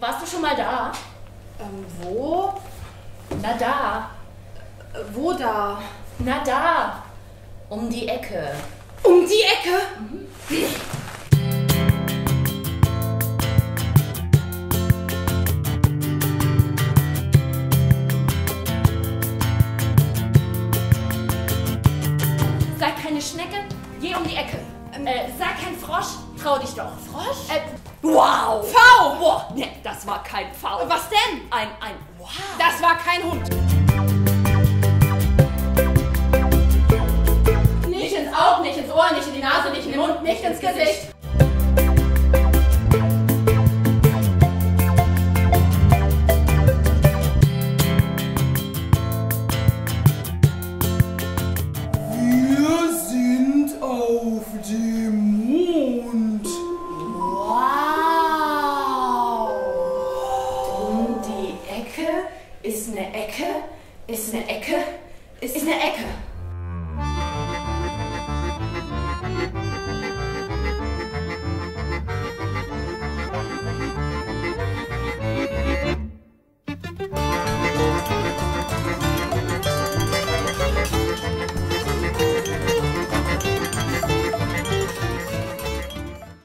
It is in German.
Warst du schon mal da? Wo? Na da. Wo da? Na da. Um die Ecke. Um die Ecke? Mhm. Sei keine Schnecke, geh um die Ecke. Sei kein Frosch, trau dich doch. Frosch? Wow! V! Boah, ne, das war kein V. Was denn? Ein, wow. Das war kein Hund. Nicht ins Auge, nicht ins Ohr, nicht in die Nase, nicht in den Mund, nicht ins Gesicht. Wir sind auf dem Mond. Wow! Um die Ecke ist eine Ecke, ist eine Ecke, ist eine Ecke.